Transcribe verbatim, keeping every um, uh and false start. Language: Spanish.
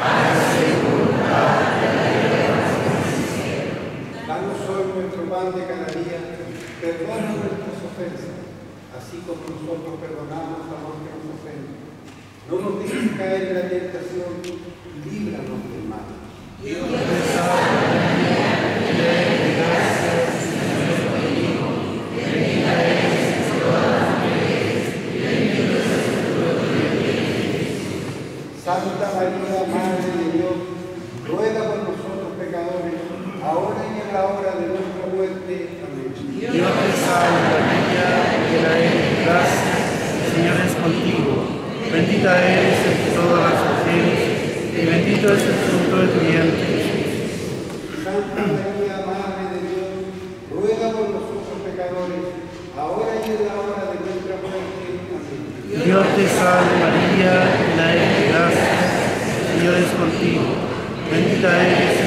hágase tu voluntad en la tierra como en el cielo. Danos hoy nuestro pan de cada día, perdona nuestras ofensas, así como nosotros perdonamos a los que nos ofenden. No nos dejes caer en la tentación y líbranos del mal. Dios te salve María, llena de gracia, el Señor es contigo. Bendita eres entre todas las mujeres, y bendito es el fruto de tu vientre, Jesús. Santa María, Madre de Dios, ruega por nosotros pecadores, ahora y en la hora de nuestra muerte. Amén. Dios te salve María, llena eres de gracia, el Señor es contigo. Bendita eres entre todas las mujeres, y bendito es el fruto de tu vientre, Jesús. Santa María, Madre de Dios, ruega por nosotros pecadores, ahora y en la hora de nuestra muerte. Amén. Dios te salve María, llena eres de gracia, el Señor es contigo. Bendita eres